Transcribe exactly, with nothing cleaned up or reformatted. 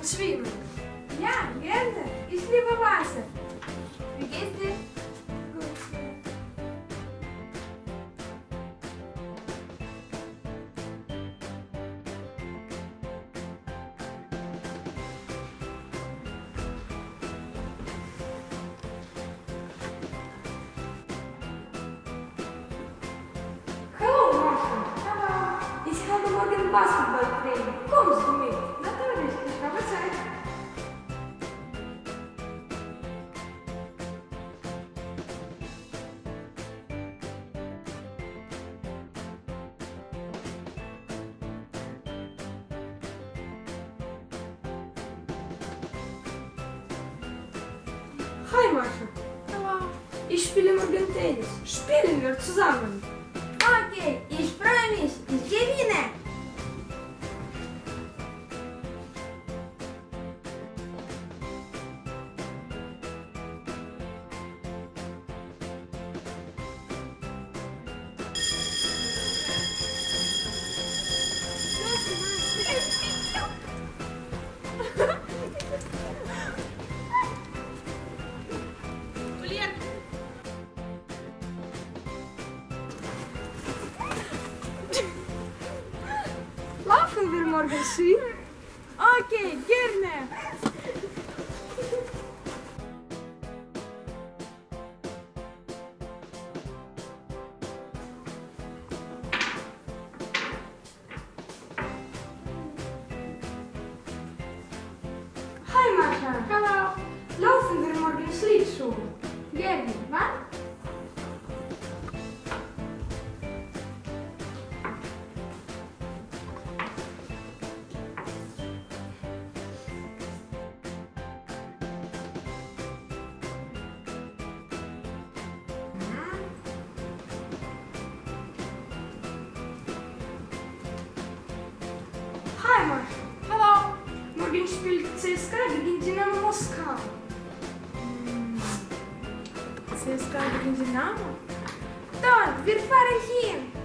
schwimmen? Ja, gerne. Ich liebe Wasser. Wie geht's dir? Gut. Hallo, Mascha. Hallo. Ich habe morgen Basketballtraining. Kommst du mit? Natürlich, ich habe Zeit. Hi, Mascha. Hallo. Ich spiele morgen Tennis. Spielen wir zusammen. Okay, ich freue mich. Ich gewinne. Laufen wir morgen Ski? Okay, gerne. Hi, Mascha. Hallo. Laufen wir morgen Schlittschuh? Gerne. Wann? Hi, Mascha. Hallo. Morgen spielt C S K gegen Dynamo Moskau. C S K gegen Dynamo? Dort, wir fahren hin.